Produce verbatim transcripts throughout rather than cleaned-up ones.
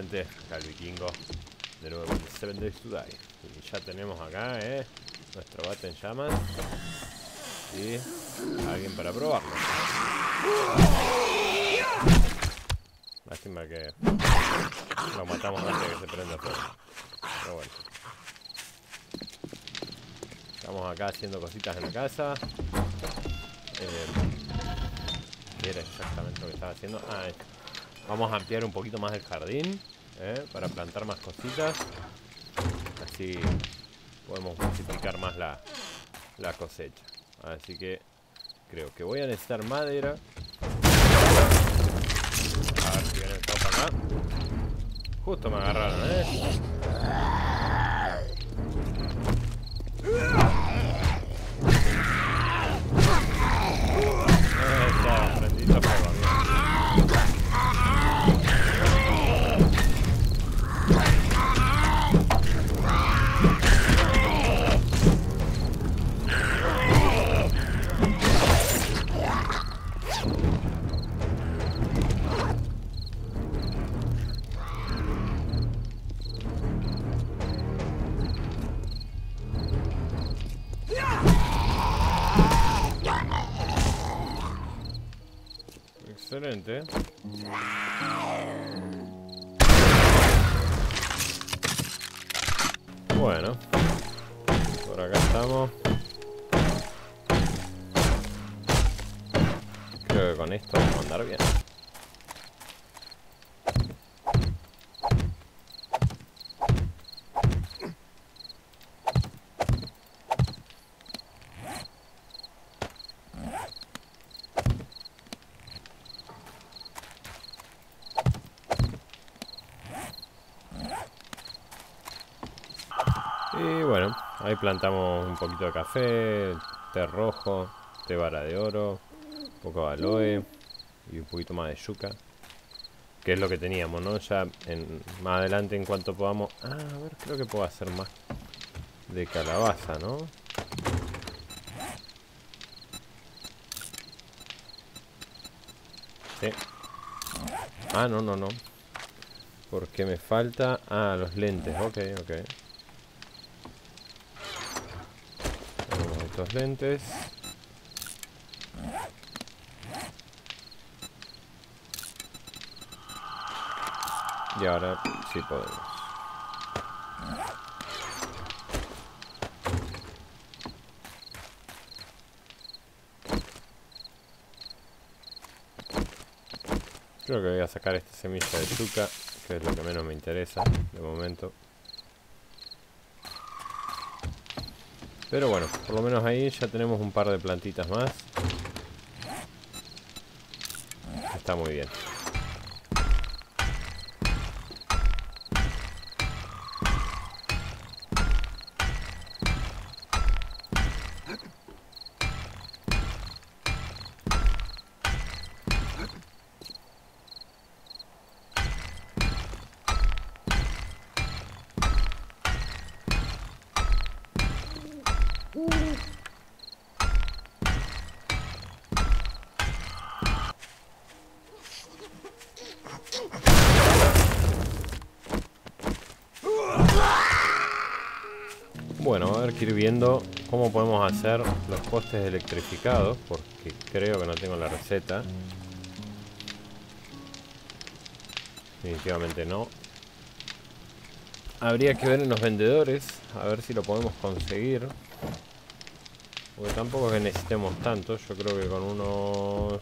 obviamente, acá el vikingo. De nuevo, Seven Days to Die. Y ya tenemos acá, eh, nuestro bate en llamas. Y alguien para probarlo. Lástima que lo matamos antes de que se prenda fuego. Pero bueno. Estamos acá haciendo cositas en la casa. Eh, ¿Qué era exactamente lo que estaba haciendo? Ah, esto. Vamos a ampliar un poquito más el jardín, eh, para plantar más cositas. Así podemos multiplicar más la, la cosecha. Así que creo que voy a necesitar madera. A ver si vienen todos para acá. Justo me agarraron, eh. Está prendito fuego, amigo. Excelente. Bueno, por acá estamos. Creo que con esto vamos a andar bien. Y bueno, ahí plantamos un poquito de café, té rojo, té vara de oro, un poco de aloe y un poquito más de yuca. Que es lo que teníamos, ¿no? Ya en, más adelante en cuanto podamos... Ah, a ver, creo que puedo hacer más de calabaza, ¿no? Sí. Ah, no, no, no. Porque me falta... Ah, los lentes, ok, ok. Tenemos estos lentes. Y ahora sí podemos. Creo que voy a sacar esta semilla de yuca, que es lo que menos me interesa de momento. Pero bueno, por lo menos ahí ya tenemos un par de plantitas más. Está muy bien. Bueno, a ver que ir viendo cómo podemos hacer los postes electrificados, porque creo que no tengo la receta. Definitivamente no. Habría que ver en los vendedores, a ver si lo podemos conseguir. Porque tampoco es que necesitemos tanto, yo creo que con unos...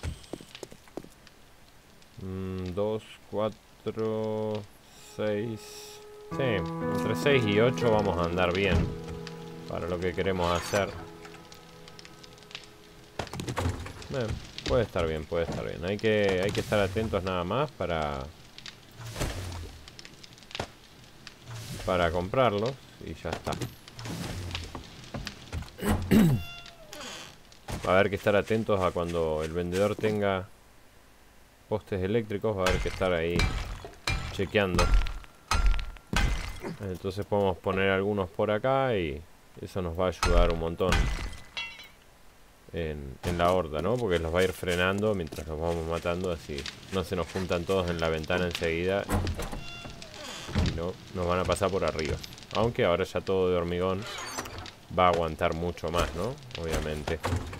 dos, cuatro, seis... Sí, entre seis y ocho vamos a andar bien. Para lo que queremos hacer. Eh, puede estar bien, puede estar bien. Hay que, hay que estar atentos nada más para... Para comprarlos y ya está. Va a haber que estar atentos a cuando el vendedor tenga postes eléctricos. Va a haber que estar ahí chequeando. Entonces podemos poner algunos por acá y eso nos va a ayudar un montón en, en la horda, ¿no? Porque los va a ir frenando mientras los vamos matando, así no se nos juntan todos en la ventana enseguida no, nos van a pasar por arriba. Aunque ahora ya todo de hormigón va a aguantar mucho más, ¿no? Obviamente.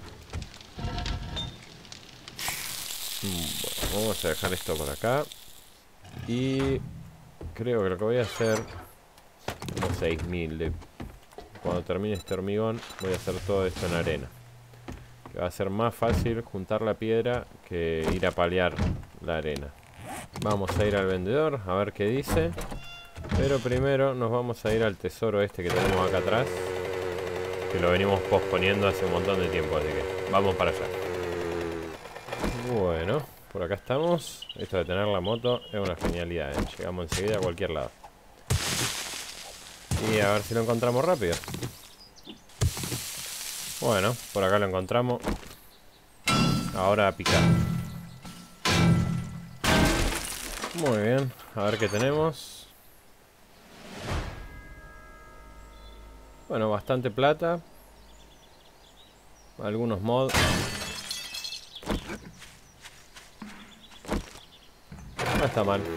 Bueno, vamos a dejar esto por acá. Y creo que lo que voy a hacer, unos seis mil de... Cuando termine este hormigón voy a hacer todo esto en arena, que va a ser más fácil juntar la piedra que ir a palear la arena. Vamos a ir al vendedor a ver qué dice, pero primero nos vamos a ir al tesoro este que tenemos acá atrás, que lo venimos posponiendo hace un montón de tiempo, así que vamos para allá. Bueno, por acá estamos. Esto de tener la moto es una genialidad, ¿eh? Llegamos enseguida a cualquier lado. Y a ver si lo encontramos rápido. Bueno, por acá lo encontramos. Ahora a picar. Muy bien, a ver qué tenemos. Bueno, bastante plata. Algunos mods. No está mal.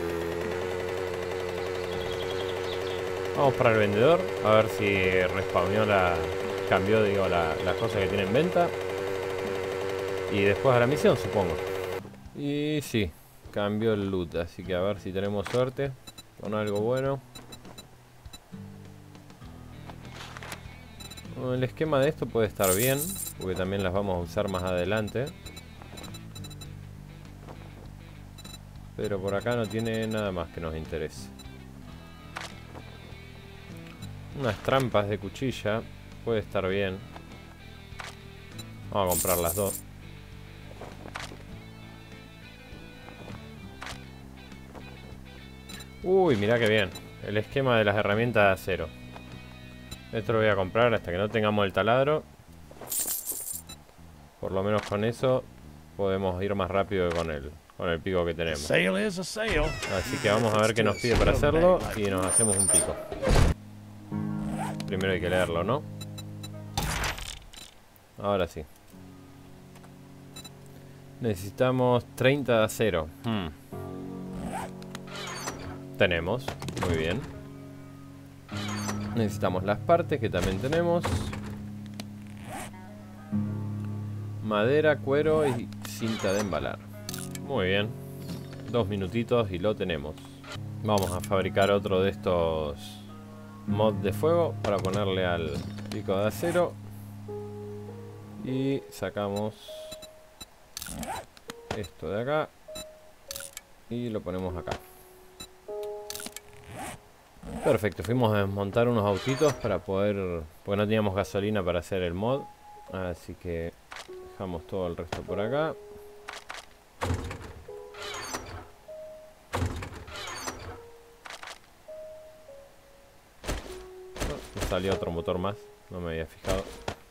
Vamos para el vendedor, a ver si respawneó la... cambió, digo, la, las cosas que tiene en venta. Y después a la misión, supongo. Y sí, cambió el loot, así que a ver si tenemos suerte con algo bueno. Bueno, el esquema de esto puede estar bien, porque también las vamos a usar más adelante. Pero por acá no tiene nada más que nos interese. Unas trampas de cuchilla puede estar bien. Vamos a comprar las dos. Uy, mirá que bien. El esquema de las herramientas de acero. Esto lo voy a comprar hasta que no tengamos el taladro. Por lo menos con eso podemos ir más rápido que con el, con el pico que tenemos. Así que vamos a ver qué nos pide para hacerlo y nos hacemos un pico. Primero hay que leerlo, ¿no? Ahora sí. Necesitamos treinta de acero. Hmm. Tenemos. Muy bien. Necesitamos las partes, que también tenemos. Madera, cuero y cinta de embalar. Muy bien. Dos minutitos y lo tenemos. Vamos a fabricar otro de estos mods de fuego para ponerle al pico de acero. Y sacamos esto de acá y lo ponemos acá. Perfecto, fuimos a desmontar unos autitos para poder, porque no teníamos gasolina para hacer el mod, así que dejamos todo el resto por acá. Oh, me salió otro motor más, no me había fijado.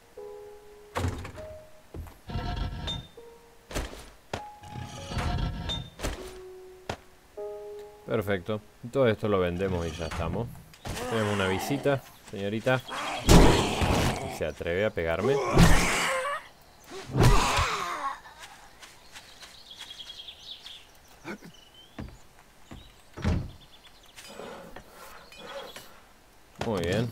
Perfecto, todo esto lo vendemos y ya estamos. Tenemos una visita, señorita. Se atreve a pegarme. Muy bien.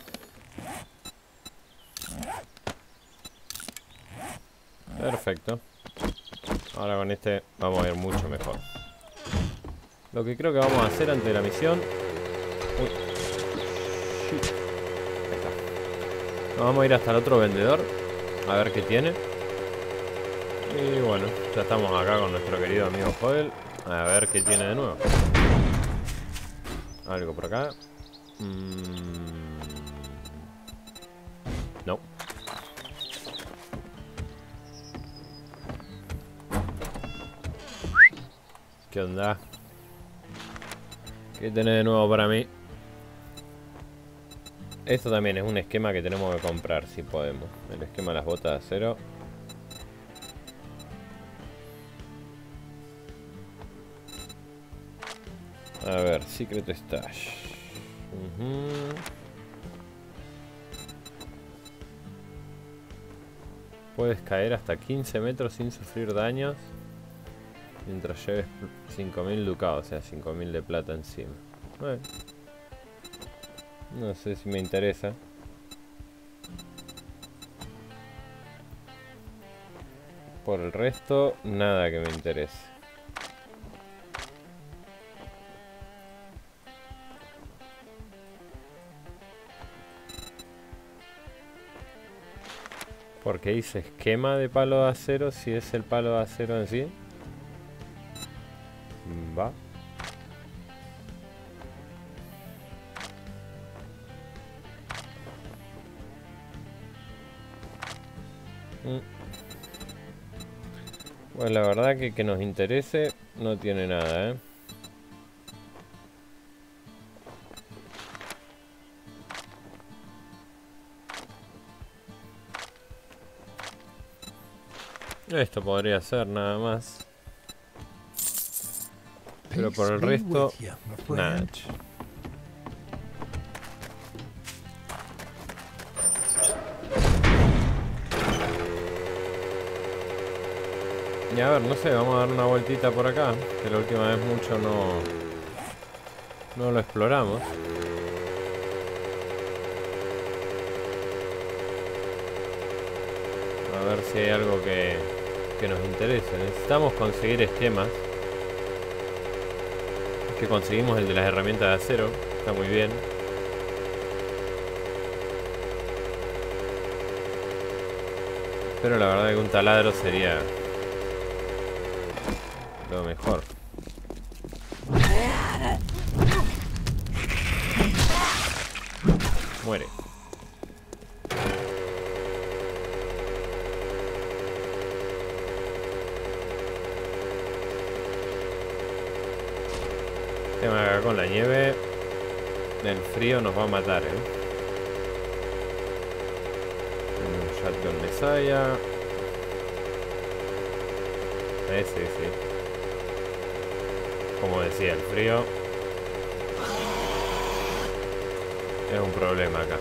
Perfecto. Ahora con este vamos a ir mucho mejor. Lo que creo que vamos a hacer antes de la misión. Uy. Ahí está. Nos vamos a ir hasta el otro vendedor. A ver qué tiene. Y bueno, ya estamos acá con nuestro querido amigo Joel. A ver qué tiene de nuevo. Algo por acá. Mm. No. ¿Qué onda? ¿Qué tenés de nuevo para mí? Esto también es un esquema que tenemos que comprar si podemos. El esquema de las botas de acero. A ver, Secret Stash. Uh-huh. Puedes caer hasta quince metros sin sufrir daños mientras lleves cinco mil ducados, o sea, cinco mil de plata encima. Bueno, No sé si me interesa. Por el resto, nada que me interese. ¿Por qué dice esquema de palo de acero si es el palo de acero en sí? Va. Mm. Pues la verdad que que nos interese no tiene nada, ¿eh? Esto podría ser nada más. Pero por el resto, nada. Y a ver, no sé, vamos a dar una vueltita por acá. Que la última vez mucho no, no lo exploramos. A ver si hay algo que, que nos interese. Necesitamos conseguir esquemas. Que conseguimos el de las herramientas de acero. Está muy bien. Pero la verdad que un taladro sería lo mejor. Muere. El tema acá con la nieve, el frío nos va a matar, ¿eh? Un Shotgun Messiah. Eh, sí, sí. Como decía, el frío es un problema acá.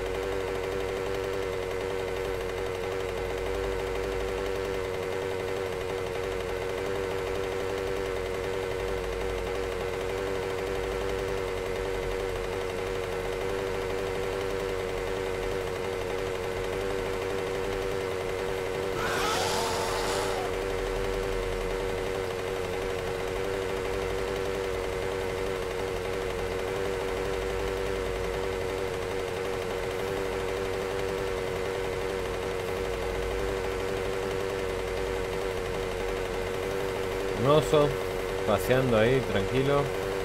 Un oso paseando ahí tranquilo.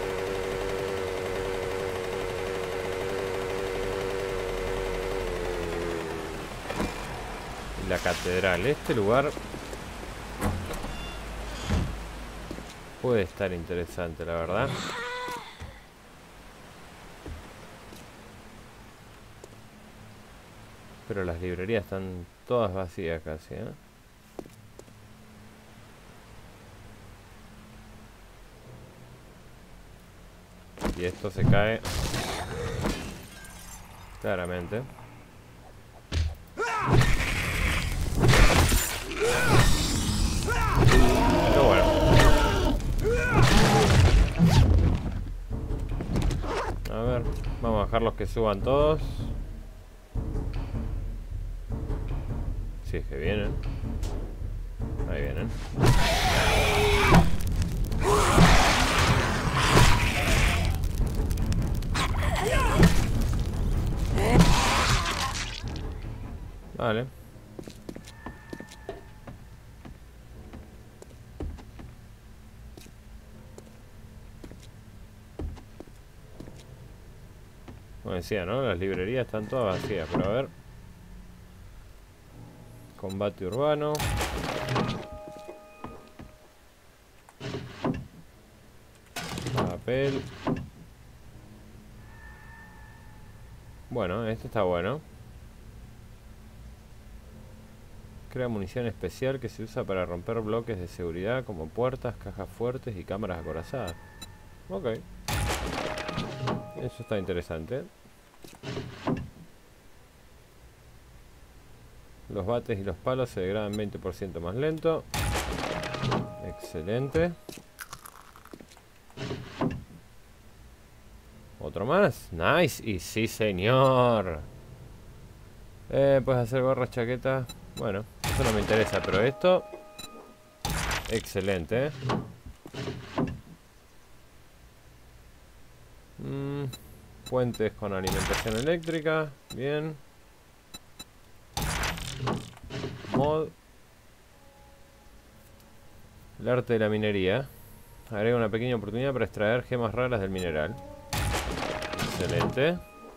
Y la catedral, este lugar puede estar interesante, la verdad. Pero las librerías están todas vacías casi, ¿eh? Y esto se cae claramente. Pero bueno. A ver, vamos a dejarlos que suban todos. Si es que vienen. Ahí vienen. Vale. Como decía, ¿no? Las librerías están todas vacías, pero a ver. Combate urbano. Papel. Bueno, este está bueno. Crea munición especial que se usa para romper bloques de seguridad como puertas, cajas fuertes y cámaras acorazadas. Ok. Eso está interesante. Los bates y los palos se degradan veinte por ciento más lento. Excelente. Otro otro más. Nice. Y sí, señor. Eh, puedes hacer gorras, chaquetas. Bueno, eso no me interesa, pero esto... Excelente, ¿eh? Mm, puentes con alimentación eléctrica. Bien. Mod. El arte de la minería. Agrega una pequeña oportunidad para extraer gemas raras del mineral. Excelente.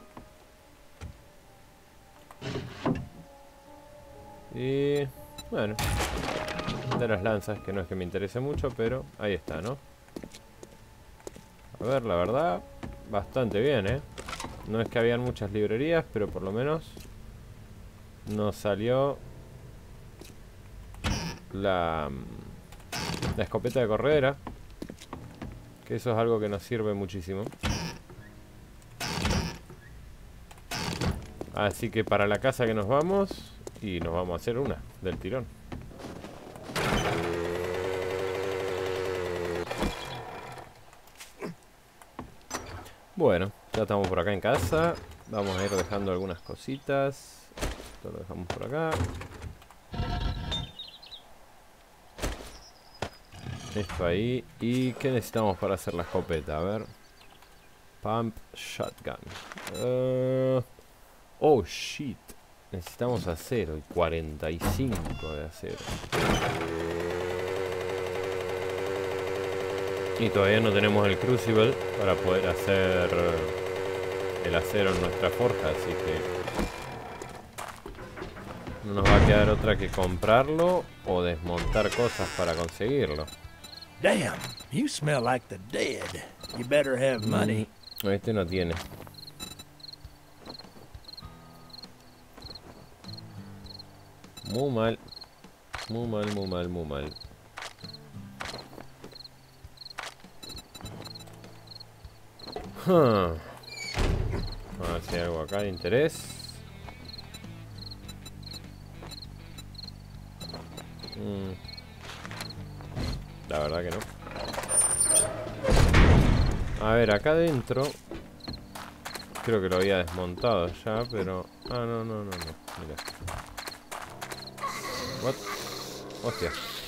Y... bueno. De las lanzas, que no es que me interese mucho, pero ahí está, ¿no? A ver, la verdad, bastante bien, ¿eh? No es que habían muchas librerías, pero por lo menos nos salió la, la escopeta de corredera, que eso es algo que nos sirve muchísimo. Así que para la casa que nos vamos, y nos vamos a hacer una del tirón. Bueno, ya estamos por acá en casa. Vamos a ir dejando algunas cositas. Esto lo dejamos por acá. Esto ahí. ¿Y qué necesitamos para hacer la escopeta? A ver. Pump Shotgun. Uh, oh, shit. Necesitamos acero. Y cuarenta y cinco de acero. Y todavía no tenemos el Crucible para poder hacer el acero en nuestra forja, así que no nos va a quedar otra que comprarlo o desmontar cosas para conseguirlo. Damn, you smell like the dead. You better have money. Mm, este no tiene. Muy mal. Muy mal, muy mal, muy mal. Huh. A ver si hay algo acá de interés. Mm. La verdad que no. A ver, acá adentro creo que lo había desmontado ya, pero... Ah, no, no, no, no. Mira. What? Hostia.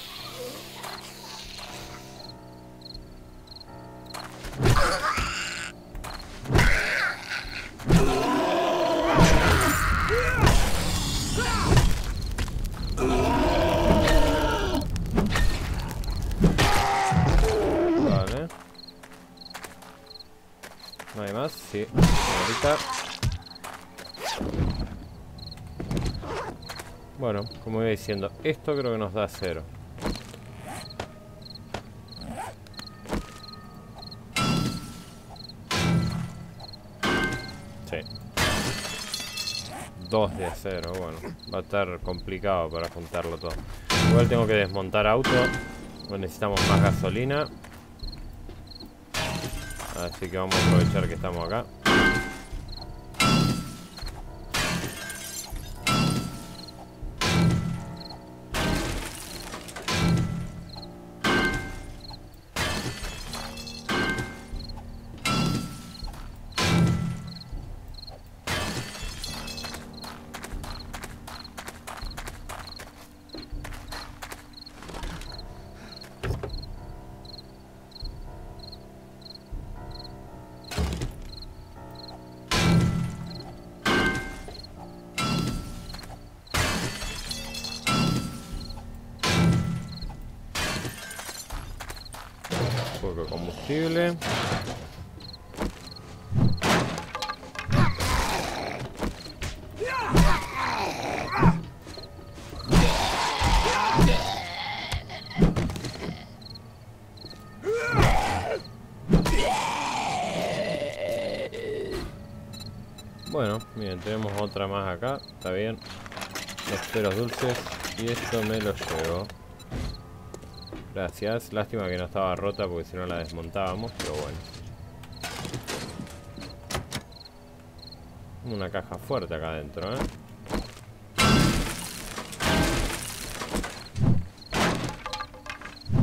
¿No hay más? Sí. Ahorita. Bueno, como iba diciendo, esto creo que nos da cero. Sí. Dos de acero, bueno. Va a estar complicado para juntarlo todo. Igual tengo que desmontar auto. Necesitamos más gasolina. Así que vamos a aprovechar que estamos acá. Poco de combustible. Bueno, miren, tenemos otra más acá. Está bien. Esperos dulces. Y esto me lo llevo. Gracias. Lástima que no estaba rota porque si no la desmontábamos, pero bueno. Una caja fuerte acá adentro, ¿eh?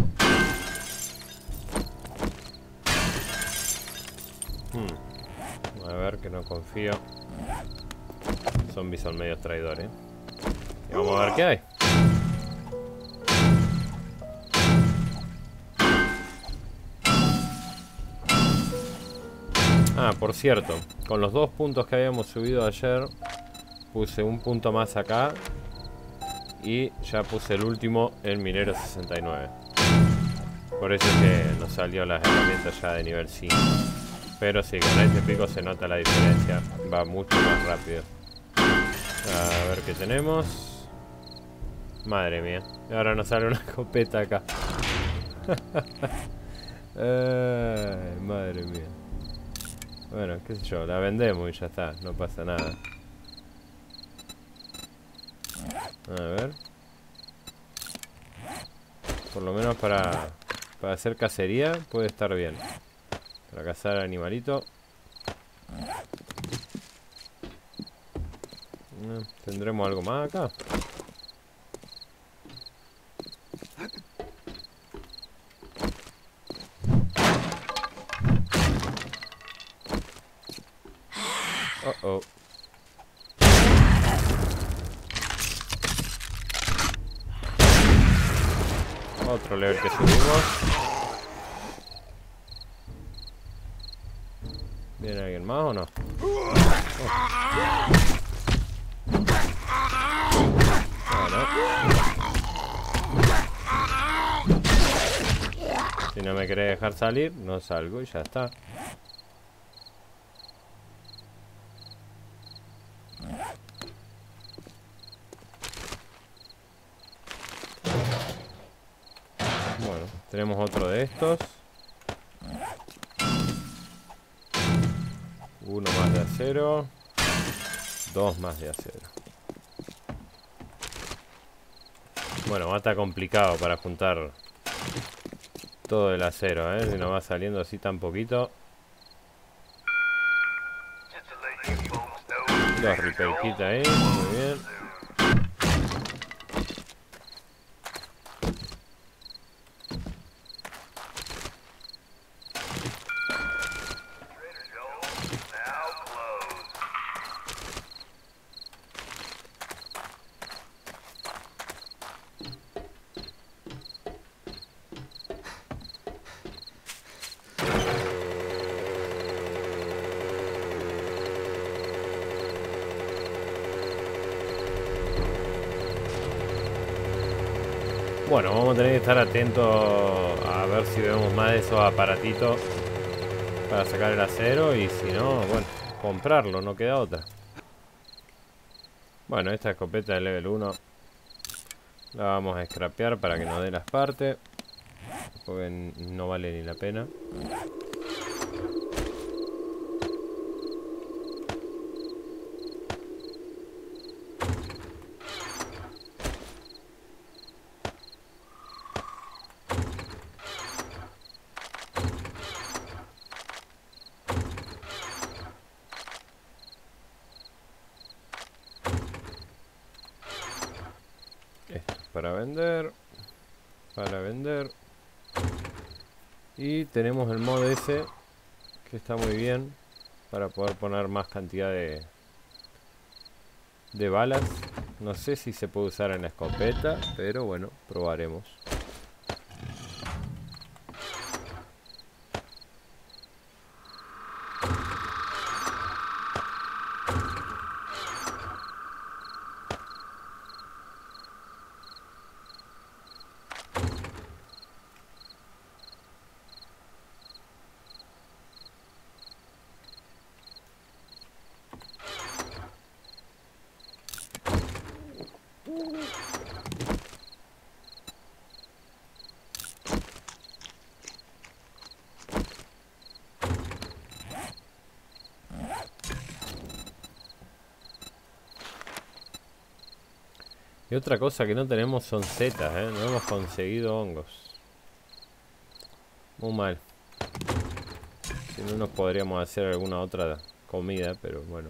Hmm. no confío. Los zombies son medios traidores. Y vamos a ver qué hay. Ah, por cierto, con los dos puntos que habíamos subido ayer, puse un punto más acá. Y ya puse el último en Minero sesenta y nueve. Por eso es que nos salió las herramientas ya de nivel cinco. Pero sí, con este pico se nota la diferencia. Va mucho más rápido. A ver qué tenemos. Madre mía. Y ahora nos sale una escopeta acá. Ay, madre mía. Bueno, qué sé yo, la vendemos y ya está. No pasa nada. A ver. Por lo menos para, para hacer cacería puede estar bien. Para cazar animalito. ¿Tendremos algo más acá? Oh, oh. Otro level que subimos. ¿Viene alguien más o no? Oh. Ah, no. Si no me querés dejar salir, no salgo y ya está. Bueno, tenemos otro de estos. Uno más de acero. Dos más de acero. Bueno, va a estar complicado para juntar todo el acero, ¿eh? Si nos va saliendo así tan poquito. Dos repair kit ahí, muy bien. Bueno, vamos a tener que estar atentos a ver si vemos más de esos aparatitos para sacar el acero y si no, bueno, comprarlo, no queda otra. Bueno, esta escopeta de level uno la vamos a scrapear para que nos dé las partes, porque no vale ni la pena. Esto para vender, para vender. Y tenemos el mod ese que está muy bien para poder poner más cantidad de de balas. No sé si se puede usar en la escopeta, pero bueno, probaremos. Y otra cosa que no tenemos son setas, ¿eh? No hemos conseguido hongos. Muy mal. Si no nos podríamos hacer alguna otra comida, pero bueno.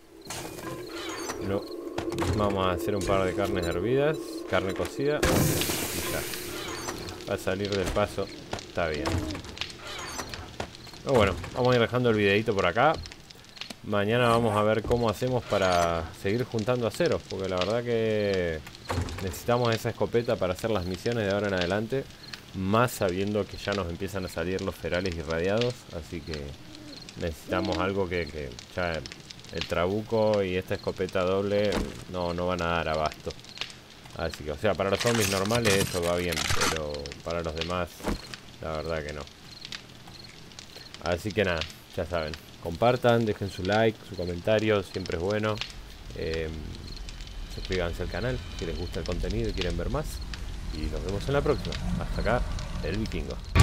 No. Vamos a hacer un par de carnes hervidas, carne cocida y ya. Va a salir del paso, está bien. Pero bueno, vamos a ir dejando el videito por acá. mañana vamos a ver cómo hacemos para seguir juntando aceros, porque la verdad que necesitamos esa escopeta para hacer las misiones de ahora en adelante, más sabiendo que ya nos empiezan a salir los ferales irradiados, así que necesitamos algo que, que ya el trabuco y esta escopeta doble no, no van a dar abasto. Así que, o sea, para los zombies normales eso va bien, pero para los demás, la verdad que no. Así que nada, ya saben, compartan, dejen su like, su comentario, siempre es bueno. Eh, suscríbanse al canal si les gusta el contenido y quieren ver más. Y nos vemos en la próxima. Hasta acá, el Vikingo.